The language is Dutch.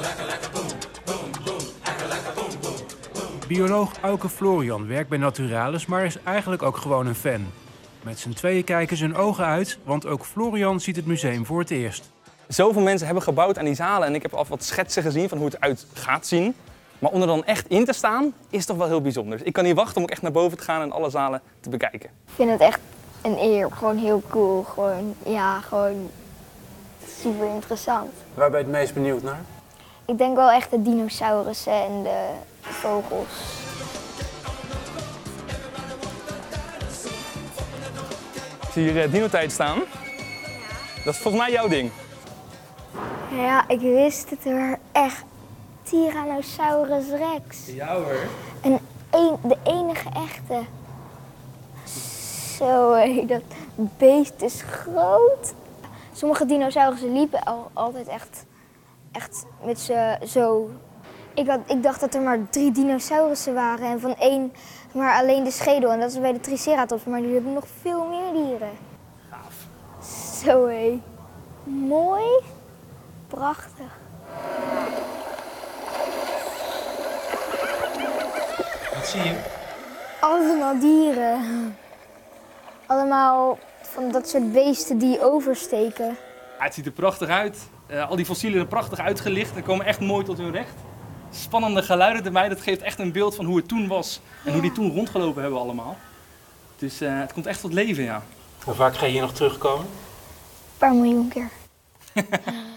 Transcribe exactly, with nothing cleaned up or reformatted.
Bioloog Auke Florian werkt bij Naturalis, maar is eigenlijk ook gewoon een fan. Met z'n tweeën kijken zijn ogen uit, want ook Florian ziet het museum voor het eerst. Zoveel mensen hebben gebouwd aan die zalen en ik heb al wat schetsen gezien van hoe het uit gaat zien. Maar om er dan echt in te staan, is toch wel heel bijzonder. Dus ik kan niet wachten om ook echt naar boven te gaan en alle zalen te bekijken. Ik vind het echt een eer. Gewoon heel cool. Gewoon, ja, gewoon super interessant. Waar ben je het meest benieuwd naar? Ik denk wel echt de dinosaurussen en de vogels. Ik zie hier uh, Dino-tijd staan. Dat is volgens mij jouw ding. Ja, ik wist het er echt. Tyrannosaurus rex. Ja hoor. En een, de enige echte. Zo hé, dat beest is groot. Sommige dinosaurussen liepen al, altijd echt, echt met z'n zo. Ik, had, ik dacht dat er maar drie dinosaurussen waren en van één maar alleen de schedel. En dat is bij de Triceratops, maar die hebben nog veel meer dieren. Gaaf. Zo hé. Mooi. Prachtig. Wat zie je? Allemaal dieren. Allemaal van dat soort beesten die oversteken. Ja, het ziet er prachtig uit. Uh, al die fossielen zijn prachtig uitgelicht en komen echt mooi tot hun recht. Spannende geluiden erbij, dat geeft echt een beeld van hoe het toen was en hoe die toen rondgelopen hebben allemaal. Dus uh, het komt echt tot leven, ja. Hoe vaak ga je hier nog terugkomen? Een paar miljoen keer.